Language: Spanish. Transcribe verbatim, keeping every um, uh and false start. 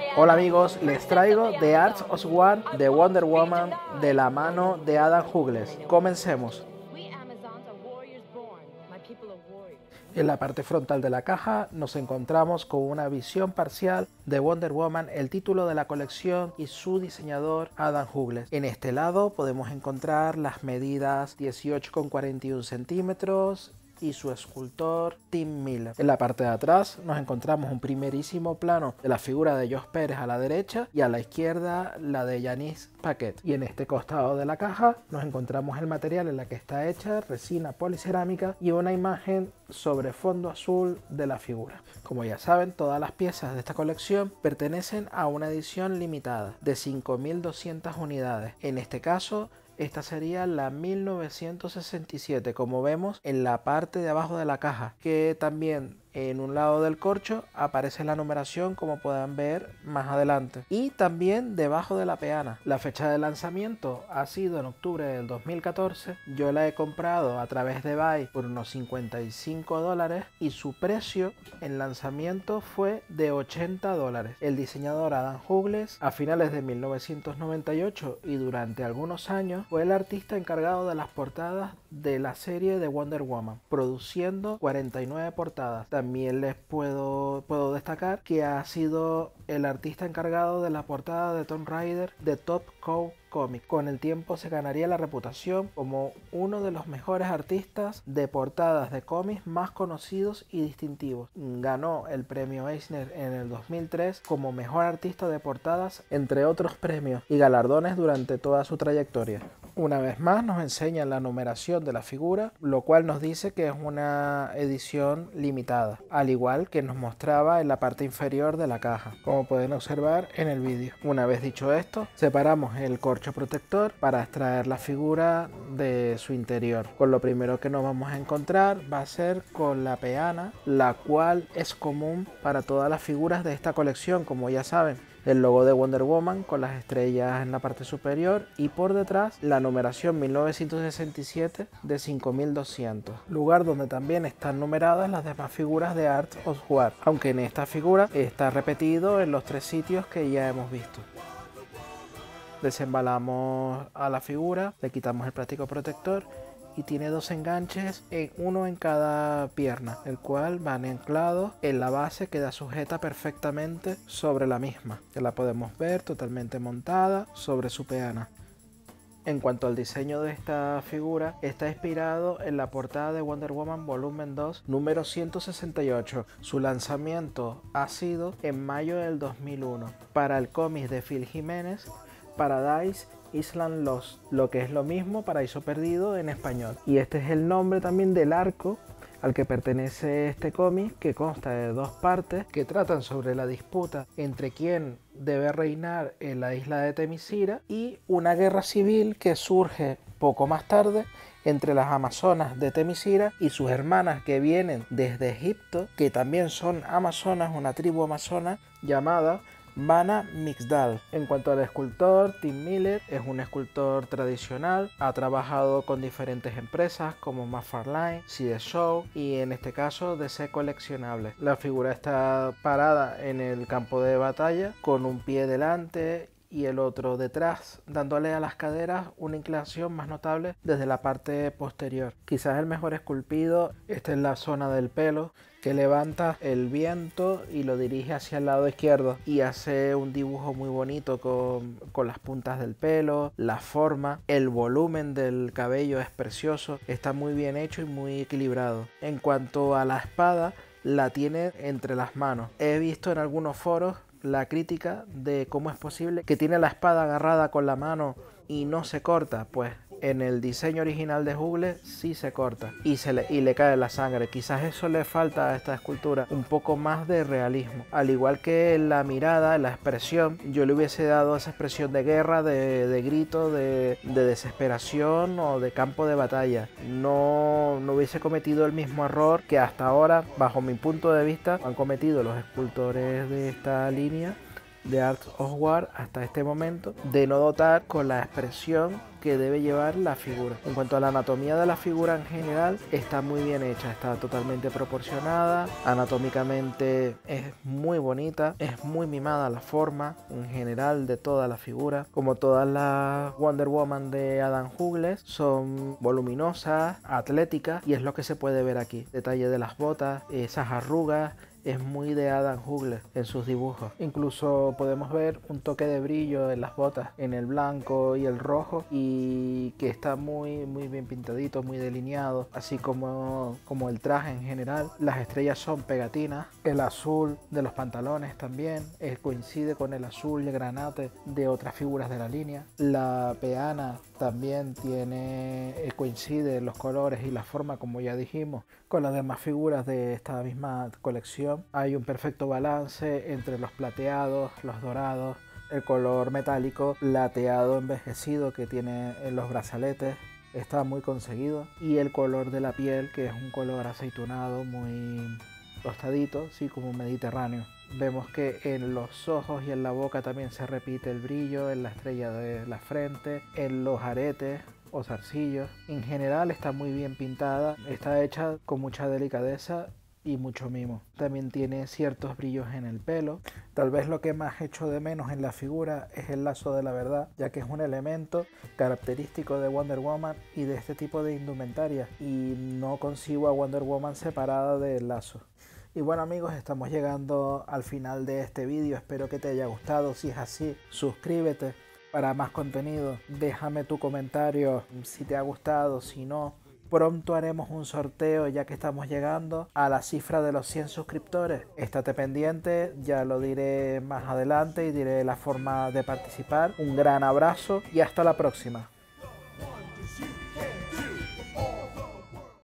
Hola amigos, les traigo The Art of War de Wonder Woman de la mano de Adam Hughes. Comencemos. En la parte frontal de la caja nos encontramos con una visión parcial de Wonder Woman, el título de la colección y su diseñador Adam Hughes. En este lado podemos encontrar las medidas dieciocho con cuarenta y uno centímetros y su escultor Tim Miller. En la parte de atrás nos encontramos un primerísimo plano de la figura de Josh Pérez a la derecha y a la izquierda la de Janice Paquet. Y en este costado de la caja nos encontramos el material en la que está hecha, resina policerámica y una imagen sobre fondo azul de la figura. Como ya saben, todas las piezas de esta colección pertenecen a una edición limitada de cinco mil doscientas unidades. En este caso, esta sería la mil novecientos sesenta y siete, como vemos en la parte de abajo de la caja, que también en un lado del corcho aparece la numeración, como puedan ver más adelante, y también debajo de la peana. La fecha de lanzamiento ha sido en octubre del dos mil catorce. Yo la he comprado a través de Buy por unos cincuenta y cinco dólares y su precio en lanzamiento fue de ochenta dólares. El diseñador Adam Hughes a finales de mil novecientos noventa y ocho y durante algunos años fue el artista encargado de las portadas de la serie de Wonder Woman, produciendo cuarenta y nueve portadas. También les puedo, puedo destacar que ha sido el artista encargado de la portada de Tomb Raider de Top Cow Comics. Con el tiempo se ganaría la reputación como uno de los mejores artistas de portadas de cómics más conocidos y distintivos. Ganó el premio Eisner en el dos mil tres como mejor artista de portadas, entre otros premios y galardones durante toda su trayectoria. Una vez más nos enseñan la numeración de la figura, lo cual nos dice que es una edición limitada, al igual que nos mostraba en la parte inferior de la caja, como pueden observar en el vídeo. Una vez dicho esto, separamos el corcho protector para extraer la figura de su interior. Con lo primero que nos vamos a encontrar va a ser con la peana, la cual es común para todas las figuras de esta colección, como ya saben. El logo de Wonder Woman con las estrellas en la parte superior y por detrás la numeración mil novecientos sesenta y siete de cinco mil doscientos, lugar donde también están numeradas las demás figuras de Art of War, aunque en esta figura está repetido en los tres sitios que ya hemos visto. Desembalamos a la figura, le quitamos el plástico protector y tiene dos enganches, en uno en cada pierna, el cual van anclados en la base, queda sujeta perfectamente sobre la misma, que la podemos ver totalmente montada sobre su peana. En cuanto al diseño de esta figura, está inspirado en la portada de Wonder Woman Volumen dos, número ciento sesenta y ocho. Su lanzamiento ha sido en mayo del dos mil uno para el cómic de Phil Jiménez, Paradise Island Lost, lo que es lo mismo Paraíso Perdido en español. Y este es el nombre también del arco al que pertenece este cómic, que consta de dos partes que tratan sobre la disputa entre quién debe reinar en la isla de Temisira y una guerra civil que surge poco más tarde entre las amazonas de Temisira y sus hermanas que vienen desde Egipto, que también son amazonas, una tribu amazona llamada Mana Mixdal. En cuanto al escultor, Tim Miller es un escultor tradicional, ha trabajado con diferentes empresas como McFarlane, C D Show y en este caso D C Coleccionables. La figura está parada en el campo de batalla con un pie delante y el otro detrás, dándole a las caderas una inclinación más notable desde la parte posterior. Quizás el mejor esculpido esté en la zona del pelo, que levanta el viento y lo dirige hacia el lado izquierdo y hace un dibujo muy bonito con, con las puntas del pelo, la forma, el volumen del cabello es precioso, está muy bien hecho y muy equilibrado. En cuanto a la espada, la tiene entre las manos. He visto en algunos foros la crítica de cómo es posible que tiene la espada agarrada con la mano y no se corta. Pues en el diseño original de Hughes sí se corta y, se le, y le cae la sangre. Quizás eso le falta a esta escultura, un poco más de realismo. Al igual que en la mirada, en la expresión, yo le hubiese dado esa expresión de guerra, de, de grito, de, de desesperación o de campo de batalla. No, no hubiese cometido el mismo error que hasta ahora, bajo mi punto de vista, han cometido los escultores de esta línea, de Art of War hasta este momento, de no dotar con la expresión que debe llevar la figura. En cuanto a la anatomía de la figura en general, está muy bien hecha, está totalmente proporcionada, anatómicamente es muy bonita, es muy mimada la forma en general de toda la figura. Como todas las Wonder Woman de Adam Hughes, son voluminosas, atléticas, y es lo que se puede ver aquí. Detalle de las botas, esas arrugas, es muy de Adam Hughes en sus dibujos. Incluso podemos ver un toque de brillo en las botas, en el blanco y el rojo, y que está muy muy bien pintadito, muy delineado, así como, como el traje en general. Las estrellas son pegatinas, el azul de los pantalones también eh, coincide con el azul y granate de otras figuras de la línea. La peana también tiene, eh, coincide los colores y la forma, como ya dijimos, con las demás figuras de esta misma colección. Hay un perfecto balance entre los plateados, los dorados, el color metálico, plateado envejecido que tiene en los brazaletes, está muy conseguido, y el color de la piel, que es un color aceitunado muy tostadito, así como mediterráneo. Vemos que en los ojos y en la boca también se repite el brillo, en la estrella de la frente, en los aretes o zarcillos. En general está muy bien pintada, está hecha con mucha delicadeza y mucho mimo. También tiene ciertos brillos en el pelo. Tal vez lo que más echo de menos en la figura es el lazo de la verdad, ya que es un elemento característico de Wonder Woman y de este tipo de indumentaria, y no concibo a Wonder Woman separada del lazo. Y bueno amigos, estamos llegando al final de este vídeo, espero que te haya gustado. Si es así, suscríbete para más contenido, déjame tu comentario si te ha gustado, si no. Pronto haremos un sorteo, ya que estamos llegando a la cifra de los cien suscriptores. Estate pendiente, ya lo diré más adelante y diré la forma de participar. Un gran abrazo y hasta la próxima.